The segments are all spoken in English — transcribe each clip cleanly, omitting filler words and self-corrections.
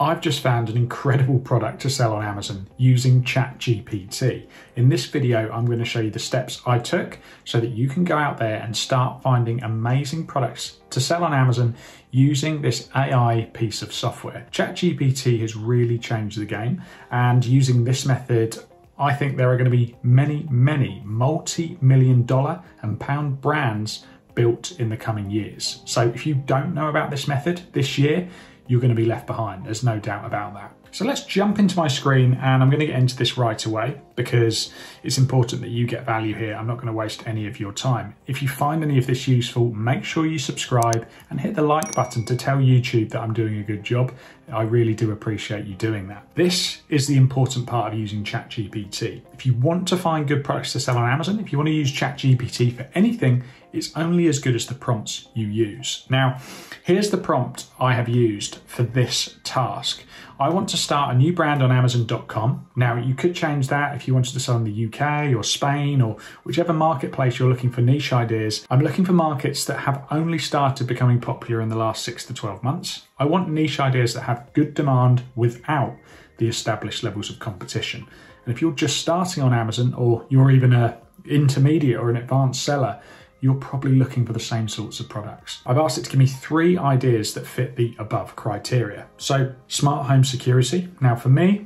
I've just found an incredible product to sell on Amazon using ChatGPT. In this video, I'm going to show you the steps I took so that you can go out there and start finding amazing products to sell on Amazon using this AI piece of software. ChatGPT has really changed the game, and using this method, I think there are going to be many multi-million dollar and pound brands built in the coming years. So if you don't know about this method this year, you're going to be left behind. There's no doubt about that. So let's jump into my screen, and I'm going to get into this right away because it's important that you get value here. I'm not going to waste any of your time. If you find any of this useful, make sure you subscribe and hit the like button to tell YouTube that I'm doing a good job. I really do appreciate you doing that. This is the important part of using ChatGPT. If you want to find good products to sell on Amazon, if you want to use ChatGPT for anything, it's only as good as the prompts you use. Now, here's the prompt I have used for this task. I want to start a new brand on Amazon.com. Now, you could change that if you wanted to sell in the UK or Spain or whichever marketplace you're looking for niche ideas. I'm looking for markets that have only started becoming popular in the last 6 to 12 months. I want niche ideas that have good demand without the established levels of competition. And if you're just starting on Amazon, or you're even an intermediate or an advanced seller, you're probably looking for the same sorts of products. I've asked it to give me 3 ideas that fit the above criteria. So, smart home security. Now for me,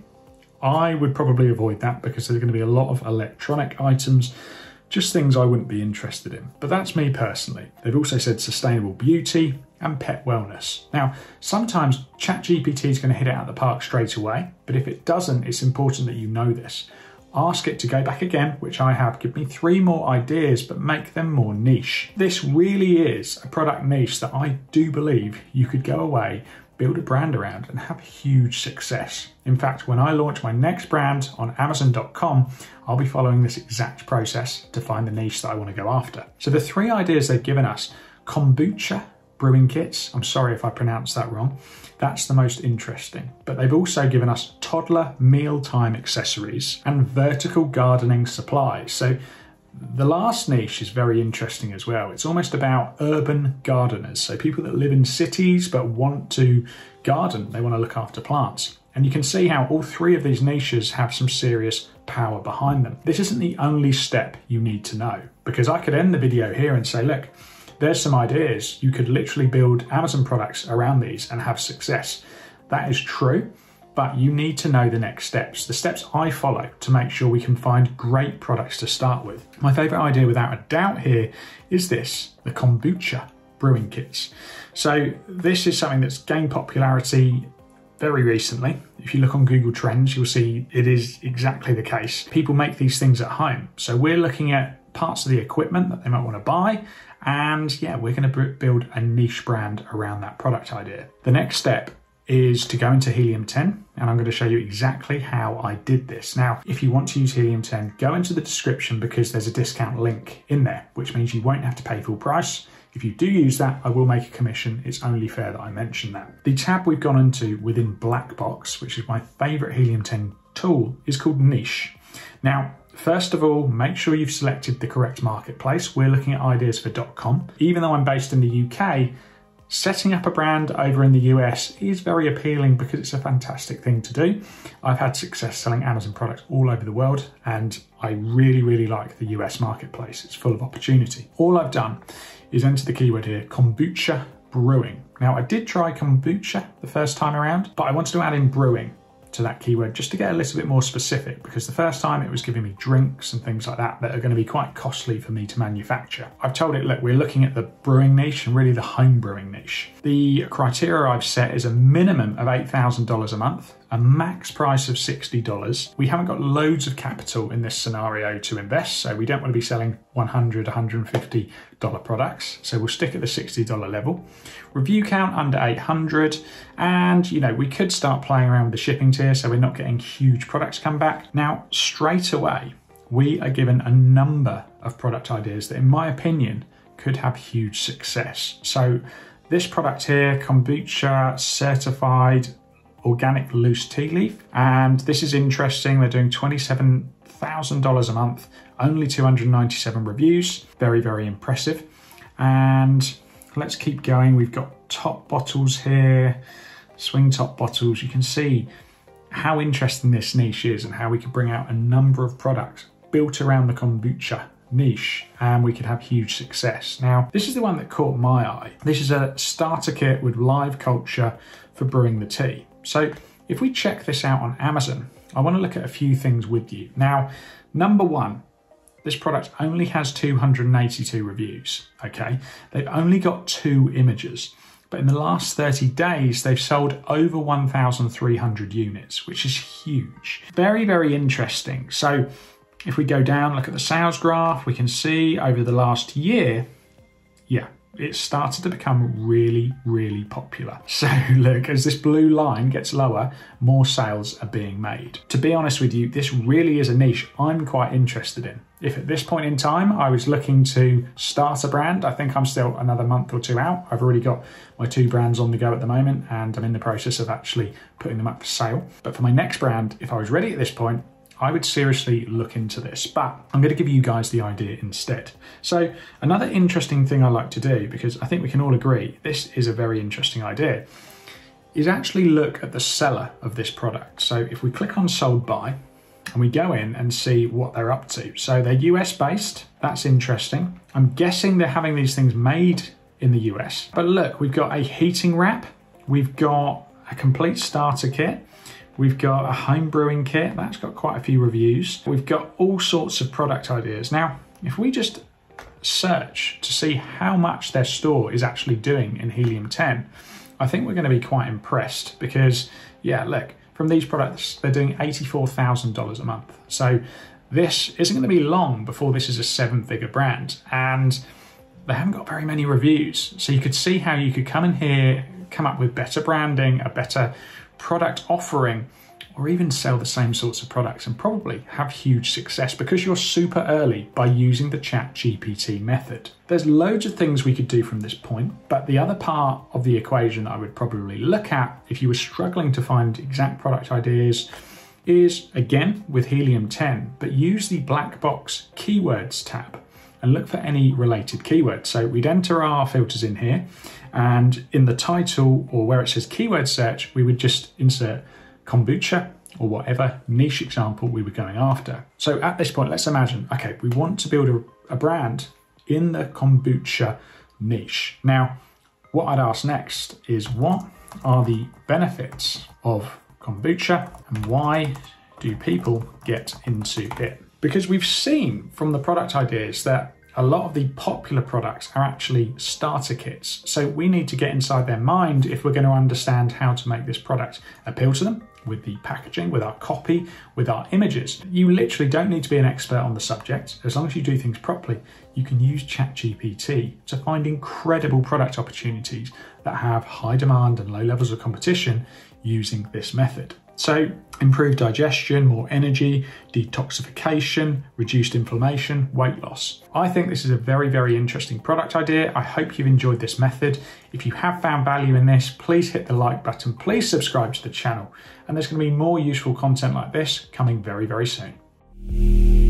I would probably avoid that because there's going to be a lot of electronic items, just things I wouldn't be interested in. But that's me personally. They've also said sustainable beauty and pet wellness. Now, sometimes ChatGPT is going to hit it out of the park straight away, but if it doesn't, it's important that you know this. Ask it to go back again, which I have. Give me 3 more ideas, but make them more niche. This really is a product niche that I do believe you could go away, build a brand around, and have huge success. In fact, when I launch my next brand on Amazon.com, I'll be following this exact process to find the niche that I want to go after. So the 3 ideas they've given us: kombucha brewing kits. I'm sorry if I pronounced that wrong. That's the most interesting. But they've also given us toddler mealtime accessories and vertical gardening supplies. So the last niche is very interesting as well. It's almost about urban gardeners. So people that live in cities but want to garden, they want to look after plants. And you can see how all 3 of these niches have some serious power behind them. This isn't the only step you need to know, because I could end the video here and say, look, there's some ideas. You could literally build Amazon products around these and have success. That is true, but you need to know the next steps, the steps I follow to make sure we can find great products to start with. My favorite idea without a doubt here is this, the kombucha brewing kits. So this is something that's gained popularity very recently. If you look on Google Trends, you'll see it is exactly the case. People make these things at home. So we're looking at parts of the equipment that they might want to buy, and yeah, we're going to build a niche brand around that product idea. The next step is to go into Helium-10, and I'm going to show you exactly how I did this. Now, if you want to use Helium-10, go into the description because there's a discount link in there, which means you won't have to pay full price. If you do use that, I will make a commission. It's only fair that I mention that. The tab we've gone into within Black Box, which is my favorite Helium-10 tool, is called Niche. Now, first of all, make sure you've selected the correct marketplace. We're looking at ideas for .com. Even though I'm based in the UK, setting up a brand over in the US is very appealing because it's a fantastic thing to do. I've had success selling Amazon products all over the world, and I really like the US marketplace. It's full of opportunity. All I've done is enter the keyword here, kombucha brewing. Now, I did try kombucha the first time around, but I wanted to add in brewing to that keyword just to get a little bit more specific, because the first time it was giving me drinks and things like that are going to be quite costly for me to manufacture. I've told it, look, we're looking at the brewing niche and really the home brewing niche. The criteria I've set is a minimum of $8,000 a month, a max price of $60. We haven't got loads of capital in this scenario to invest, so we don't want to be selling $100, $150 products. So we'll stick at the $60 level. Review count under 800, and we could start playing around with the shipping tier so we're not getting huge products come back. Now, straight away, we are given a number of product ideas that, in my opinion, could have huge success. So this product here, kombucha certified organic loose tea leaf, and this is interesting. They're doing $27,000 a month, only 297 reviews. Very impressive. And let's keep going. We've got top bottles here. swing top bottles. You can see how interesting this niche is and how we could bring out a number of products built around the kombucha niche and we could have huge success. Now, this is the one that caught my eye. This is a starter kit with live culture for brewing the tea. So if we check this out on Amazon, I want to look at a few things with you. Now, number one, this product only has 282 reviews, okay? They've only got 2 images, but in the last 30 days, they've sold over 1,300 units, which is huge. Very, very interesting. So if we go down, look at the sales graph, we can see over the last year, yeah, it started to become really, really popular. So look, as this blue line gets lower, more sales are being made. To be honest with you, this really is a niche I'm quite interested in. If at this point in time I was looking to start a brand, I think I'm still another month or 2 out. I've already got my 2 brands on the go at the moment and I'm in the process of actually putting them up for sale. But for my next brand, if I was ready at this point, I would seriously look into this, but I'm going to give you guys the idea instead. So another interesting thing I like to do, because I think we can all agree this is a very interesting idea, is actually look at the seller of this product. So if we click on sold by and we go in and see what they're up to. So they're US based, that's interesting. I'm guessing they're having these things made in the US. But look, we've got a heating wrap, we've got a complete starter kit, we've got a home brewing kit, that's got quite a few reviews. We've got all sorts of product ideas. Now, if we just search to see how much their store is actually doing in helium-10, I think we're going to be quite impressed because, yeah, look, from these products, they're doing $84,000 a month. So this isn't going to be long before this is a 7-figure brand, and they haven't got very many reviews. So you could see how you could come in here, come up with better branding, a better product offering, or even sell the same sorts of products and probably have huge success because you're super early by using the ChatGPT method. There's loads of things we could do from this point, but the other part of the equation that I would probably look at if you were struggling to find exact product ideas is, again, with helium-10, but use the black box keywords tab and look for any related keywords. So we'd enter our filters in here, and in the title or where it says keyword search, we would just insert kombucha or whatever niche example we were going after. So at this point, let's imagine, okay, we want to build a brand in the kombucha niche. Now, what I'd ask next is, what are the benefits of kombucha and why do people get into it? Because we've seen from the product ideas that a lot of the popular products are actually starter kits. So we need to get inside their mind if we're going to understand how to make this product appeal to them with the packaging, with our copy, with our images. You literally don't need to be an expert on the subject. As long as you do things properly, you can use ChatGPT to find incredible product opportunities that have high demand and low levels of competition using this method. So improved digestion, more energy, detoxification, reduced inflammation, weight loss. I think this is a very, very interesting product idea. I hope you've enjoyed this method. If you have found value in this, please hit the like button, please subscribe to the channel, and there's going to be more useful content like this coming very, very soon.